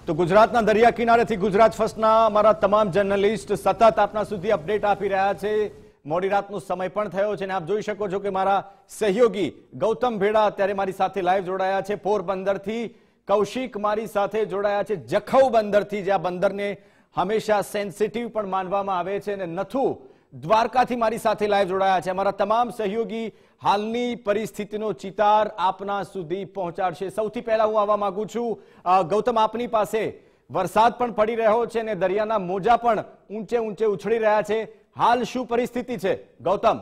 તો ગુજરાતના દરિયા કિનારેથી ગુજરાત ફર્સ્ટના અમારા તમામ જર્નલિસ્ટ સતત આપના સુધી અપડેટ આપી રહ્યા છે। મોડી રાતનો સમય પણ થયો છે અને આપ જોઈ શકો છો કે મારા સહયોગી ગૌતમ ભેડા અત્યારે મારી સાથે લાઈવ જોડાયા છે પોરબંદરથી। કૌશિક મારી સાથે જોડાયા છે જખૌ બંદરથી, જે આ બંદરને હંમેશા સેન્સિટિવ પણ માનવામાં આવે છે, અને નથુ દ્વારકાથી મારી સાથે લાઈવ જોડાયા છે। અમારા તમામ સહયોગી હાલની પરિસ્થિતિનો ચિતાર આપના સુધી પહોંચાડશે। સૌથી પહેલા હું આવવા માંગુ છું ગૌતમ, આપની પાસે વરસાદ પણ પડી રહ્યો છે અને દરિયાના મોજા પણ ઊંચે ઊંચે ઉછળી રહ્યા છે। હાલ શું પરિસ્થિતિ છે ગૌતમ?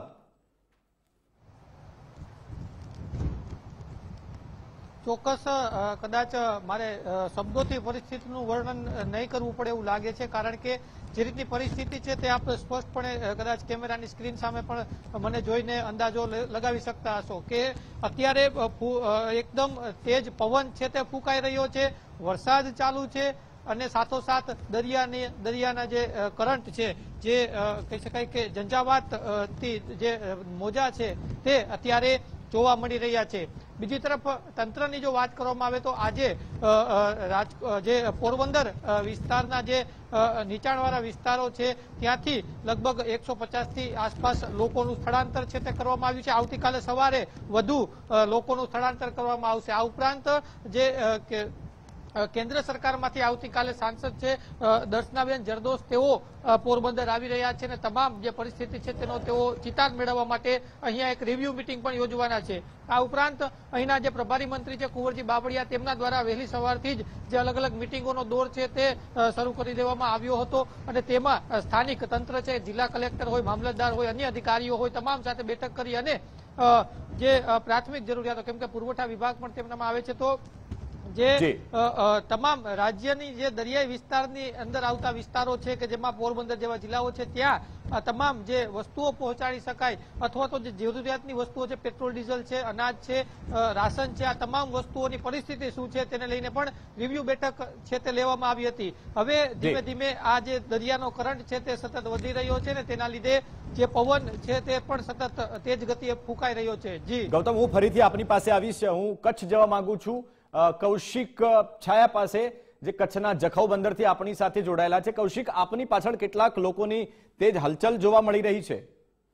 ચોક્કસ કદાચ મારે શબ્દોથી પરિસ્થિતિનું વર્ણન નહીં કરવું પડે એવું લાગે છે, કારણ કે જે રીતની પરિસ્થિતિ છે તે આપ સ્પષ્ટપણે કદાચ કેમેરાની સ્ક્રીન સામે પણ મને જોઈને અંદાજો લગાવી શકતા હશો કે અત્યારે એકદમ તેજ પવન છે તે ફૂંકાઈ રહ્યો છે, વરસાદ ચાલુ છે અને સાથોસાથ દરિયાના જે કરંટ છે, જે કહી શકાય કે ઝંઝાવાતથી જે મોજા છે તે અત્યારે જોવા મળી રહ્યા છે। બીજી તરફ તંત્રની જો વાત કરવામાં આવે તો આજે જે પોરબંદર વિસ્તારના જે નીચાણવાળા વિસ્તારો છે ત્યાંથી લગભગ 150 થી આસપાસ લોકોનું સ્થળાંતર છે તે કરવામાં આવ્યું છે। આવતીકાલે સવારે વધુ લોકોનું સ્થળાંતર કરવામાં આવશે। આ ઉપરાંત જે કેન્દ્ર સરકારમાંથી આવતીકાલે સાંસદ છે દર્શનાબેન જરદોશ, તેઓ પોરબંદર આવી રહ્યા છે અને તમામ જે પરિસ્થિતિ છે તેનો તેઓ ચિતાર મેળવવા માટે અહીંયા એક રિવ્યુ મિટિંગ પણ યોજવાના છે। આ ઉપરાંત અહીંના જે પ્રભારી મંત્રી છે કુંવરજી બાવળિયા, તેમના દ્વારા વહેલી સવારથી જ જે અલગ અલગ મિટિંગોનો દોર છે તે શરૂ કરી દેવામાં આવ્યો હતો અને તેમાં સ્થાનિક તંત્ર છે, જિલ્લા કલેક્ટર હોય, મામલતદાર હોય, અન્ય અધિકારીઓ હોય, તમામ સાથે બેઠક કરી અને જે પ્રાથમિક જરૂરિયાતો, કેમ કે પુરવઠા વિભાગ પણ તેમનામાં આવે છે, તો જે તમામ રાજ્યની જે દરિયાઈ વિસ્તારની અંદર આવતા વિસ્તારો છે કે જેમાં પોરબંદર જેવા જિલ્લાઓ છે ત્યાં તમામ જે વસ્તુઓ પહોંચાડી શકાય અથવા તો જે જરૂરિયાતની વસ્તુઓ છે, પેટ્રોલ ડીઝલ છે, અનાજ છે, રાશન છે, આ તમામ વસ્તુઓની પરિસ્થિતિ શું છે તેને લઈને પણ રિવ્યુ બેઠક છે તે લેવામાં આવી હતી। હવે ધીમે ધીમે આ જે દરિયાનો કરંટ છે તે સતત વધી રહ્યો છે ને તેના લીધે જે પવન છે તે પણ સતત તેજ ગતિએ ફૂંકાઈ રહ્યો છે। જી ગૌતમ, હું ફરીથી આપની પાસે આવીશ। હું કચ્છ જવા માંગુ છું। કૌશિક છાયા પાસે, જે કચ્છના જખૌ બંદરથી આપણી સાથે જોડાયેલા છે। કૌશિક, આપની પાછળ કેટલાક લોકોની તેજ હલચલ જોવા મળી રહી છે?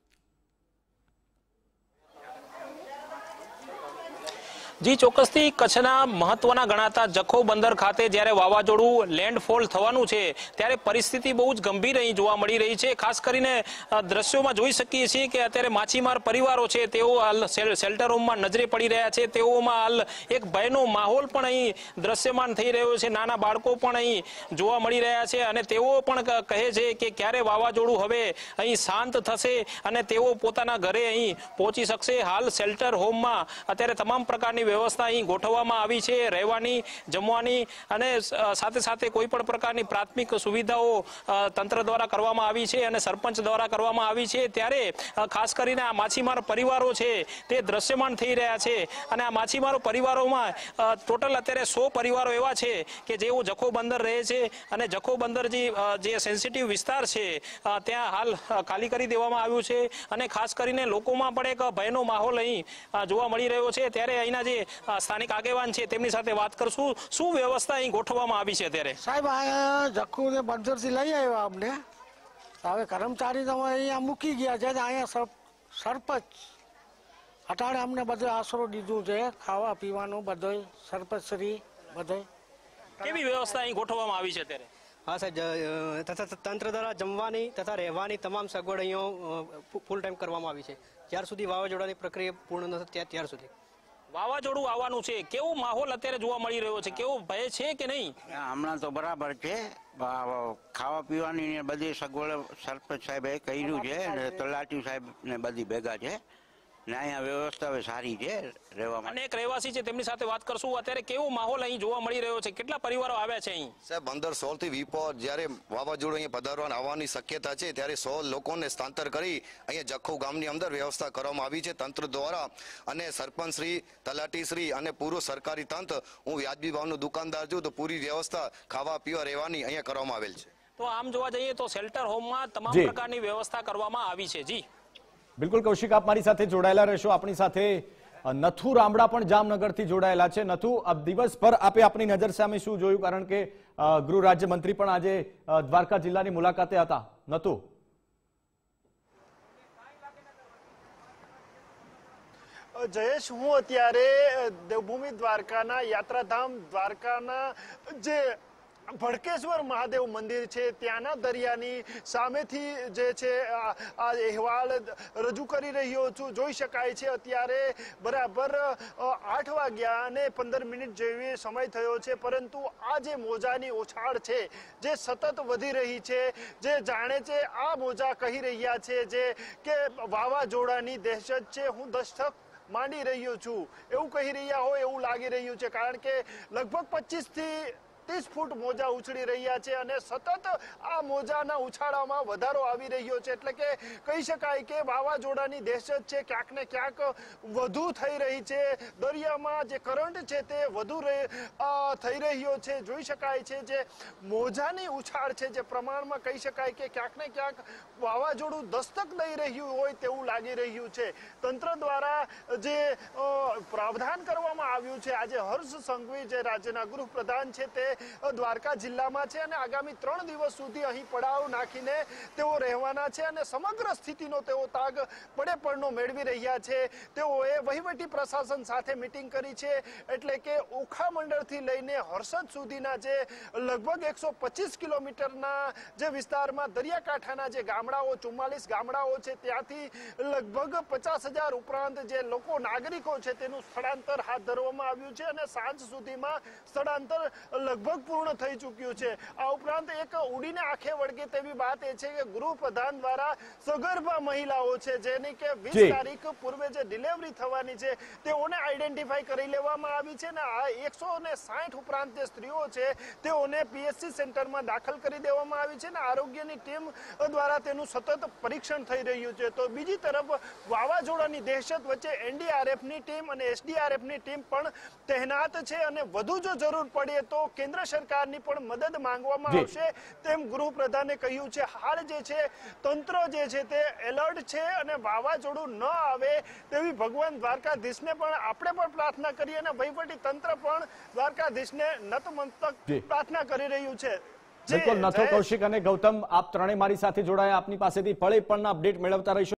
જી ચોક્કસથી કચ્છના મહત્વના ગણાતા જખૌ બંદર ખાતે જ્યારે વાવાઝોડું લેન્ડફોલ થવાનું છે ત્યારે પરિસ્થિતિ બહુ જ ગંભીર અહીં જોવા મળી રહી છે। ખાસ કરીને દ્રશ્યોમાં જોઈ શકીએ છીએ કે અત્યારે માછીમાર પરિવારો છે તેઓ હાલ શેલ્ટર હોમમાં નજરે પડી રહ્યા છે। તેઓમાં હાલ એક ભયનો માહોલ પણ અહીં દ્રશ્યમાન થઈ રહ્યો છે। નાના બાળકો પણ અહીં જોવા મળી રહ્યા છે અને તેઓ પણ કહે છે કે ક્યારે વાવાઝોડું હવે અહીં શાંત થશે અને તેઓ પોતાના ઘરે અહીં પહોંચી શકશે। હાલ શેલ્ટર હોમમાં અત્યારે તમામ પ્રકારની વ્યવસ્થા અહીં ગોઠવવામાં આવી છે, રહેવાની, જમવાની અને સાથે સાથે કોઈ પણ પ્રકારની પ્રાથમિક સુવિધાઓ તંત્ર દ્વારા કરવામાં આવી છે અને સરપંચ દ્વારા કરવામાં આવી છે। ત્યારે ખાસ કરીને આ માછીમાર પરિવારો છે તે દ્રશ્યમાન થઈ રહ્યા છે અને આ માછીમારો પરિવારોમાં ટોટલ અત્યારે 100 પરિવારો એવા છે કે જેઓ જખૌ બંદર રહે છે અને જખૌ બંદર જે સેન્સિટિવ વિસ્તાર છે ત્યાં હાલ ખાલી કરી દેવામાં આવ્યું છે અને ખાસ કરીને લોકોમાં પણ એક ભયનો માહોલ અહીં જોવા મળી રહ્યો છે। ત્યારે અહીંના જે સ્થાનિક આગેવાન છે તેમની સાથે વાત કરશું। શું વ્યવસ્થા અહીં ગોઠવવામાં આવી છે અત્યારે? સાહેબ, આ જખૌ ને બંદરથી લઈ આવ્યા અમને, હવે કર્મચારી તો અહીંયા મૂકી ગયા છે। અહીંયા સરપંચ અટાણે અમને બધો આશરો દીધું છે, ખાવા પીવાનું બધોય સરપંચશ્રી બધોય। કેવી વ્યવસ્થા અહીં ગોઠવવામાં આવી છે અત્યારે? હા સાહેબ, તથા તંત્ર દ્વારા જમવાની તથા રહેવાની તમામ સગવડ અહીંયા ફૂલ ટાઈમ કરવામાં આવી છે, જ્યાર સુધી વાવાઝોડાની પ્રક્રિયા પૂર્ણ ન થાય ત્યાર સુધી। વાવાઝોડું આવવાનું છે, કેવો માહોલ અત્યારે જોવા મળી રહ્યો છે? કેવો ભય છે કે નહીં? હમણાં તો બરાબર છે, ખાવા પીવાની બધી સગવડ સરપંચ સાહેબે કર્યું છે, તલાટી સાહેબ ને બધી ભેગા છે ને અહીંયા વ્યવસ્થા સારી છે રહેવા માટે। અનેક રહેવાસી છે તેમની સાથે વાત કરશું। અત્યારે કેવો માહોલ અહીં જોવા મળી રહ્યો છે? કેટલા પરિવારો આવ્યા છે અહીં? સાહેબ, 15-16 થી 20 પર જ્યારે વાવાઝોડું અહીંયા પધારવા આવવાની શક્યતા છે ત્યારે 100 લોકોને સ્થળાંતર કરી અહીંયા જખૌ ગામની અંદર વ્યવસ્થા કરવામાં આવી છે તંત્ર દ્વારા અને સરપંચ શ્રી, તલાટી શ્રી અને પૂરું સરકારી તંત્ર। હું વ્યાજબી ભાવનો દુકાનદાર છું તો પૂરી વ્યવસ્થા ખાવા પીવા રહેવાની અહીંયા કરવામાં આવેલ છે। તો આમ જોવા જઈએ તો શેલ્ટર હોમમાં તમામ પ્રકારની વ્યવસ્થા કરવામાં આવી છે। જી બિલકુલ કૌશિક, આપ મારી સાથે જોડાયેલા રહેશો। આપણી સાથે નથુ રામડા પણ જામનગરથી જોડાયેલા છે। નથુ, દિવસભર આપે આપની નજર સામે શું જોયું, કારણ કે ગૃહ રાજ્યમંત્રી પણ આજે દ્વારકા જિલ્લાની મુલાકાતે હતા। નથુ, જયેશ, હું અત્યારે દેવભૂમિ દ્વારકાના યાત્રાધામ દ્વારકાના જે ભડકેશ્વર મહાદેવ મંદિર છે ત્યાંના દરિયાની સામેથી જે છે આ અહેવાલ રજૂ કરી રહ્યો છું। જોઈ શકાય છે અત્યારે બરાબર 8:15 જેવી સમય થયો છે, પરંતુ આ જે મોજાની ઉછાળ છે જે સતત વધી રહી છે, જે જાણે છે આ મોજા કહી રહ્યા છે જે કે વાવાઝોડાની દહેશત છે, હું દસ્તક માંડી રહ્યો છું એવું કહી રહ્યા હોય એવું લાગી રહ્યું છે, કારણ કે લગભગ 25 થી 30 ફૂટ મોજા ઉછળી રહ્યા છે અને સતત આ મોજાના ઉછાળામાં વધારો આવી રહ્યો છે। એટલે કે કહી શકાય કે વાવાઝોડાની દહેશત છે ક્યાંક ને ક્યાંક વધુ થઈ રહી છે। દરિયામાં જે કરંટ છે તે વધુ થઈ રહ્યો છે। જોઈ શકાય છે જે મોજાની ઉછાળ છે જે પ્રમાણમાં કહી શકાય કે ક્યાંક ને ક્યાંક વાવાઝોડું દસ્તક દઈ રહ્યું હોય તેવું લાગી રહ્યું છે। તંત્ર દ્વારા જે પ્રાવધાન કરવામાં આવ્યું છે, આજે હર્ષ સંઘવી જે રાજ્યના ગૃહપ્રધાન છે તે દ્વારકા જિલ્લામાં છે અને આગામી 3 દિવસ સુધી અહીં પડાવ નાખીને તેઓ રહેવાના છે અને સમગ્ર સ્થિતિનો તેઓ તાગ પડેપણનો મેળવી રહ્યા છે। તેઓએ વહીવટી પ્રશાસન સાથે મીટિંગ કરી છે, એટલે કે ઓખા મંડળથી લઈને હર્ષદ સુધીના જે લગભગ 125 કિલોમીટરના જે વિસ્તારમાં દરિયાકાંઠાના જે ગામડાઓ 44 ગામડાઓ છે ત્યાંથી લગભગ 50,000 ઉપરાંત જે લોકો નાગરિકો છે તેનું સ્થળાંતર હાથ ધરવામાં આવ્યું છે અને સાંજ સુધીમાં સ્થળાંતર લગભગ પૂર્ણ થઈ ચૂક્યું છે। આ ઉપરાંત એક ઉડીને આંખે વળગે તેવી વાત એ છે કે ગૃહપ્રધાન દ્વારા સગર્ભા મહિલાઓ છે જેની કે 20 તારીખ પૂર્વે જે ડિલિવરી થવાની છે તેઓને આઈડેન્ટિફાઈ કરી લેવામાં આવી છે અને આ 160 ઉપરાંત જે સ્ત્રીઓ છે તેઓને પીએચસી સેન્ટરમાં દાખલ કરી દેવામાં આવી છે અને આરોગ્યની ટીમ દ્વારા તેનું સતત પરીક્ષણ થઈ રહ્યું છે। તો બીજી તરફ વાવાઝોડાની દહેશત વચ્ચે એનડીઆરએફની ટીમ અને એસડીઆરએફની ટીમ પણ તહેનાત છે અને વધુ જો જરૂર પડે તો કેન્દ્ર સરકારની પણ મદદ માંગવામાં આવશે તેમ ગૃહપ્રધાને કહ્યું છે। હાલ જે છે તંત્ર જે છે તે એલર્ટ છે અને વાવાઝોડું ન આવે તેવી ભગવાન દ્વારકાધીશને પણ આપણે પણ પ્રાર્થના કરીએ અને વહીવટી તંત્ર પણ દ્વારકાધીશને નતમસ્તક પ્રાર્થના કરી રહ્યું છે। બિલકુલ, નથુ, કૌશિક અને ગૌતમ, આપ ત્રણેય મારી સાથે જોડાયા, આપની પાસેથી પળે પળના અપડેટ મેળવતા રહીશું।